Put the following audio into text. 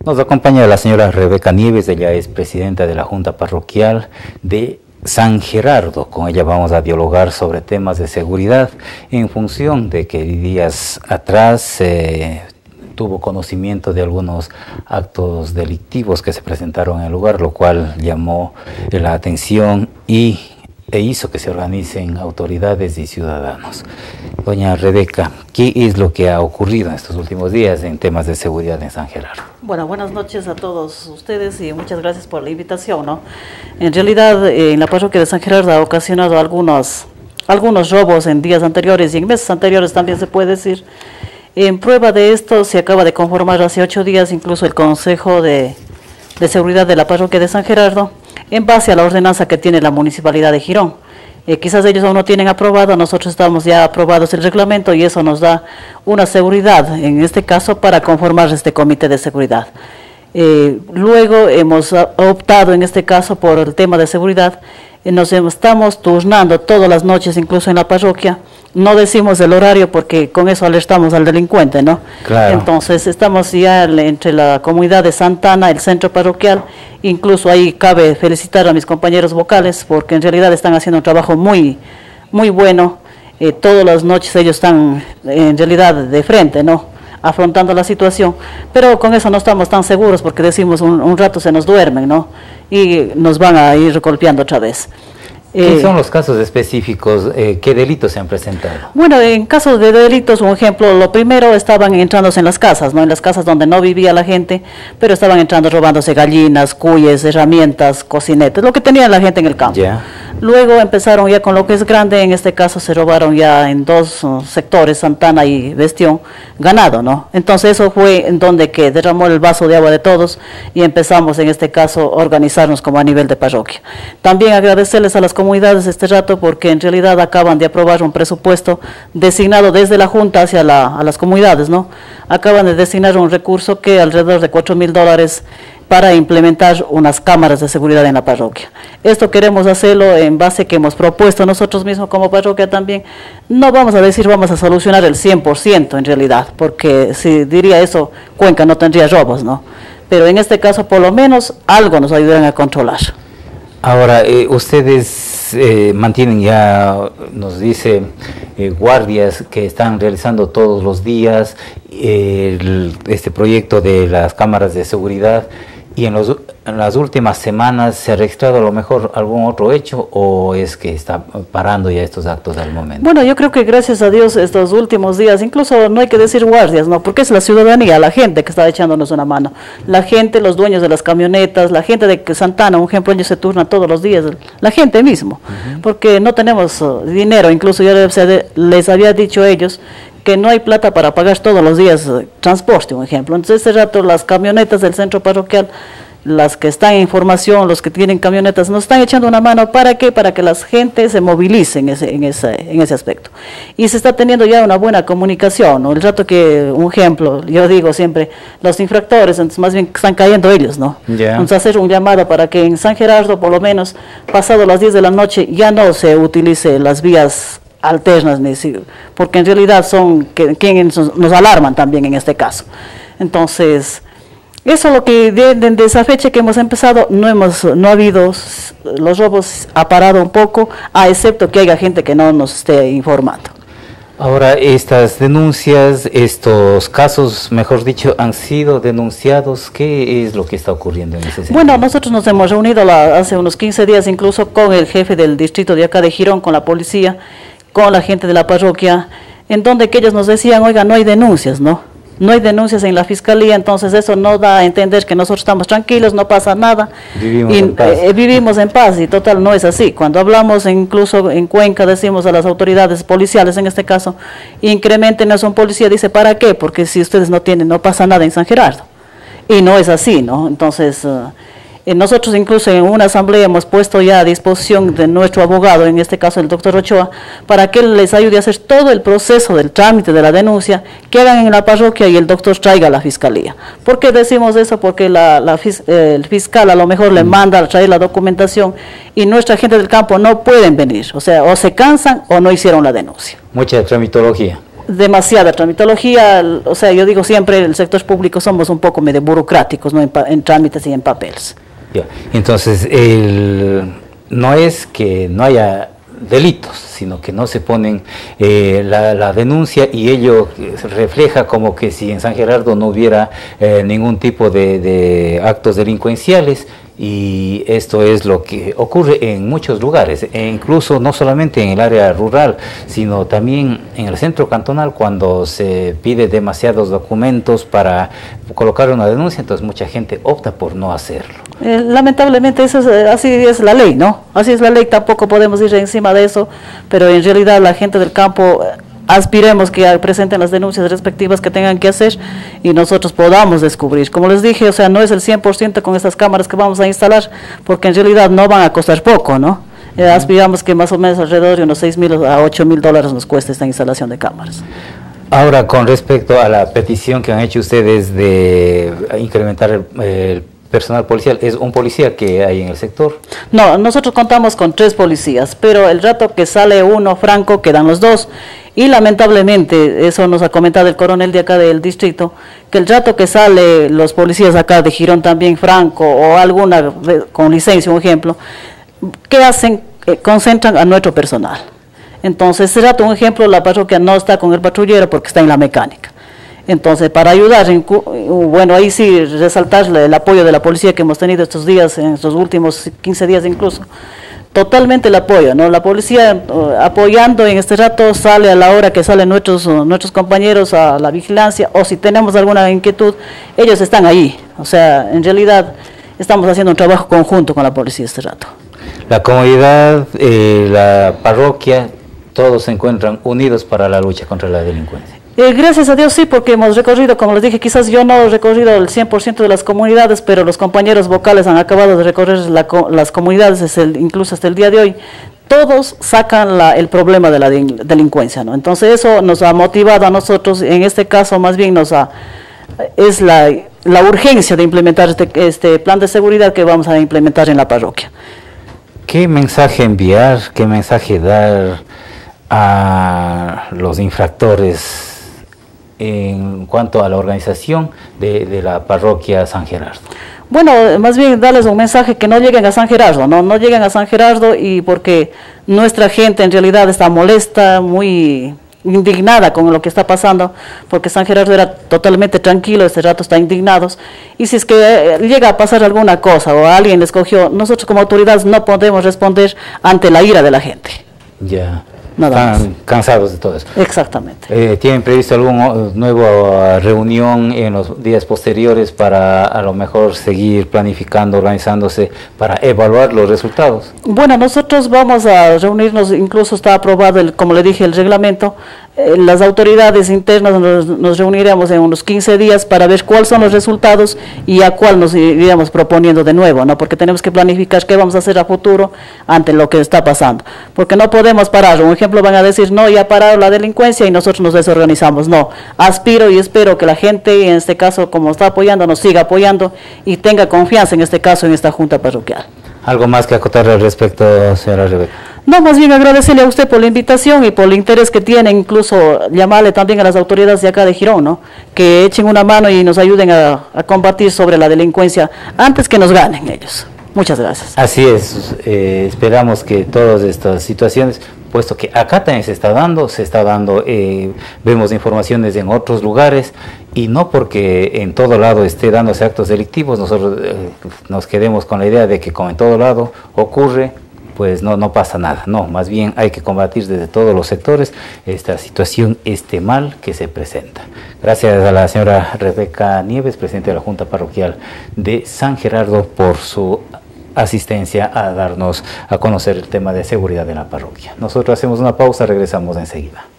Nos acompaña la señora Rebeca Nieves, ella es presidenta de la Junta Parroquial de San Gerardo. Con ella vamos a dialogar sobre temas de seguridad en función de que días atrás tuvo conocimiento de algunos actos delictivos que se presentaron en el lugar, lo cual llamó la atención e hizo que se organicen autoridades y ciudadanos. Doña Rebeca, ¿qué es lo que ha ocurrido en estos últimos días en temas de seguridad en San Gerardo? Bueno, buenas noches a todos ustedes y muchas gracias por la invitación, ¿no? En realidad, en la parroquia de San Gerardo ha ocasionado algunos robos en días anteriores y en meses anteriores también se puede decir. En prueba de esto se acaba de conformar hace 8 días incluso el Consejo de Seguridad de la parroquia de San Gerardo, en base a la ordenanza que tiene la Municipalidad de Girón. Quizás ellos aún no tienen aprobado, nosotros estamos ya aprobados el reglamento y eso nos da una seguridad, en este caso, para conformar este comité de seguridad. Luego hemos optado en este caso por el tema de seguridad, nos estamos turnando todas las noches, incluso en la parroquia. No decimos el horario porque con eso alertamos al delincuente, ¿no? Claro. Entonces estamos ya entre la comunidad de Santana, el centro parroquial, incluso ahí cabe felicitar a mis compañeros vocales porque en realidad están haciendo un trabajo muy bueno. Todas las noches ellos están en realidad de frente, ¿no? Afrontando la situación, pero con eso no estamos tan seguros porque decimos un rato se nos duermen, ¿no? Y nos van a ir golpeando otra vez. ¿Qué son los casos específicos? ¿Qué delitos se han presentado? Bueno, en casos de delitos, un ejemplo, lo primero estaban entrándose en las casas, ¿no? En las casas donde no vivía la gente, pero estaban entrando robándose gallinas, cuyes, herramientas, cocinetes, lo que tenía la gente en el campo. Yeah. Luego empezaron ya con lo que es grande, en este caso se robaron ya en 2 sectores, Santana y Bestión, ganado, ¿no? Entonces eso fue en donde que derramó el vaso de agua de todos y empezamos en este caso a organizarnos como a nivel de parroquia. También agradecerles a las comunidades este rato porque en realidad acaban de aprobar un presupuesto designado desde la Junta hacia a las comunidades, ¿no? Acaban de designar un recurso que alrededor de $4,000 para implementar unas cámaras de seguridad en la parroquia. Esto queremos hacerlo en base que hemos propuesto nosotros mismos como parroquia también. No vamos a decir vamos a solucionar el 100% en realidad, porque si diría eso, Cuenca no tendría robos, ¿no? Pero en este caso por lo menos algo nos ayudarán a controlar. Ahora, ustedes mantienen ya, nos dice, guardias que están realizando todos los días este proyecto de las cámaras de seguridad, y en las últimas semanas se ha registrado a lo mejor algún otro hecho, o es que está parando ya estos actos al momento. Bueno, yo creo que gracias a Dios estos últimos días, incluso no hay que decir guardias, ¿no? Porque es la ciudadanía, la gente que está echándonos una mano. La gente, los dueños de las camionetas, la gente de Santana, un ejemplo, ellos se turnan todos los días, la gente mismo, porque no tenemos dinero, incluso yo les había dicho a ellos que no hay plata para pagar todos los días transporte, un ejemplo. Entonces, este rato las camionetas del centro parroquial, las que están en formación, los que tienen camionetas, nos están echando una mano. ¿Para qué? Para que la gente se movilice en ese aspecto. Y se está teniendo ya una buena comunicación, ¿no? El rato que, un ejemplo, yo digo siempre, los infractores, entonces más bien están cayendo ellos, ¿no? Yeah. Entonces hacer un llamado para que en San Gerardo, por lo menos, pasado las 10 de la noche, ya no se utilice las vías alternas, porque en realidad son quienes nos alarman también en este caso. Entonces, eso es lo que desde esa fecha que hemos empezado, no ha habido, los robos ha parado un poco, a excepto que haya gente que no nos esté informando. Ahora, estas denuncias, estos casos, mejor dicho, han sido denunciados. ¿Qué es lo que está ocurriendo en ese sentido? Bueno, nosotros nos hemos reunido hace unos 15 días incluso con el jefe del distrito de acá de Girón, con la policía, con la gente de la parroquia, en donde que ellos nos decían, oiga, no hay denuncias, ¿no? No hay denuncias en la fiscalía, entonces eso no da a entender que nosotros estamos tranquilos, no pasa nada. Vivimos en paz, y total no es así. Cuando hablamos incluso en Cuenca, decimos a las autoridades policiales, en este caso, incrementen a un policía, dice, ¿para qué? Porque si ustedes no tienen, no pasa nada en San Gerardo. Y no es así, ¿no? Entonces, nosotros incluso en una asamblea hemos puesto ya a disposición de nuestro abogado, en este caso el doctor Ochoa, para que él les ayude a hacer todo el proceso del trámite de la denuncia, que hagan en la parroquia y el doctor traiga a la fiscalía. ¿Por qué decimos eso? Porque el fiscal a lo mejor le manda a traer la documentación y nuestra gente del campo no pueden venir, o sea, o se cansan o no hicieron la denuncia. Mucha tramitología. demasiada tramitología, o sea, yo digo siempre, el sector público somos un poco medio burocráticos, ¿no? En trámites y en papeles. Ya. Entonces, no es que no haya delitos, sino que no se ponen la denuncia, y ello refleja como que si en San Gerardo no hubiera ningún tipo de actos delincuenciales, y esto es lo que ocurre en muchos lugares, e incluso no solamente en el área rural, sino también en el centro cantonal, cuando se pide demasiados documentos para colocar una denuncia, entonces mucha gente opta por no hacerlo. Lamentablemente así es la ley, ¿no? Así es la ley, tampoco podemos ir encima de eso, pero en realidad la gente del campo aspiremos que presenten las denuncias respectivas que tengan que hacer y nosotros podamos descubrir. Como les dije, o sea, no es el 100% con estas cámaras que vamos a instalar, porque en realidad no van a costar poco, ¿no? Aspiramos que más o menos alrededor de unos 6.000 a 8.000 dólares nos cueste esta instalación de cámaras. Ahora, con respecto a la petición que han hecho ustedes de incrementar el personal policial, ¿es un policía que hay en el sector? No, nosotros contamos con 3 policías, pero el rato que sale uno franco quedan los 2. Y lamentablemente, eso nos ha comentado el coronel de acá del distrito, que el rato que sale los policías acá de Girón también franco, o alguna con licencia, un ejemplo, ¿qué hacen? Concentran a nuestro personal. Entonces, ese rato, un ejemplo, la parroquia no está con el patrullero porque está en la mecánica. Entonces, para ayudar, bueno, ahí sí resaltar el apoyo de la policía que hemos tenido estos días, en estos últimos 15 días incluso. Totalmente el apoyo, ¿no? La policía apoyando en este rato, sale a la hora que salen nuestros compañeros a la vigilancia, o si tenemos alguna inquietud, ellos están ahí. O sea, en realidad estamos haciendo un trabajo conjunto con la policía este rato. La comunidad, la parroquia, todos se encuentran unidos para la lucha contra la delincuencia. Gracias a Dios sí, porque hemos recorrido, como les dije, quizás yo no he recorrido el 100% de las comunidades, pero los compañeros vocales han acabado de recorrer las comunidades, incluso hasta el día de hoy. Todos sacan el problema de la delincuencia, ¿no? Entonces eso nos ha motivado a nosotros, en este caso más bien es la urgencia de implementar este plan de seguridad que vamos a implementar en la parroquia. ¿Qué mensaje enviar, qué mensaje dar a los infractores en cuanto a la organización de la parroquia San Gerardo? Bueno, más bien darles un mensaje que no lleguen a San Gerardo, no lleguen a San Gerardo, y porque nuestra gente en realidad está molesta, muy indignada con lo que está pasando, porque San Gerardo era totalmente tranquilo, este rato está indignados, y si es que llega a pasar alguna cosa o alguien les cogió, nosotros como autoridades no podemos responder ante la ira de la gente. Ya. Están cansados de todo eso. Exactamente. ¿Tienen previsto alguna nueva reunión en los días posteriores para a lo mejor seguir planificando, organizándose para evaluar los resultados? Bueno, nosotros vamos a reunirnos, incluso está aprobado, como le dije, el reglamento. Las autoridades internas nos reuniremos en unos 15 días para ver cuáles son los resultados y a cuál nos iríamos proponiendo de nuevo, ¿no? Porque tenemos que planificar qué vamos a hacer a futuro ante lo que está pasando. Porque no podemos parar. Un ejemplo, van a decir, no, ya ha parado la delincuencia y nosotros nos desorganizamos. No, aspiro y espero que la gente, en este caso, como está apoyando, nos siga apoyando y tenga confianza, en este caso, en esta junta parroquial. ¿Algo más que acotar al respecto, señora Rebeca? No, más bien agradecerle a usted por la invitación y por el interés que tiene, incluso llamarle también a las autoridades de acá de Girón, ¿no? Que echen una mano y nos ayuden a combatir sobre la delincuencia antes que nos ganen ellos. Muchas gracias. Así es, esperamos que todas estas situaciones, puesto que acá también se está dando, vemos informaciones en otros lugares, y no porque en todo lado esté dándose actos delictivos, nosotros nos quedemos con la idea de que como en todo lado ocurre, pues no pasa nada. No, más bien hay que combatir desde todos los sectores esta situación, este mal que se presenta. Gracias a la señora Rebeca Nieves, presidente de la Junta Parroquial de San Gerardo, por su asistencia a darnos a conocer el tema de seguridad en la parroquia. Nosotros hacemos una pausa, regresamos enseguida.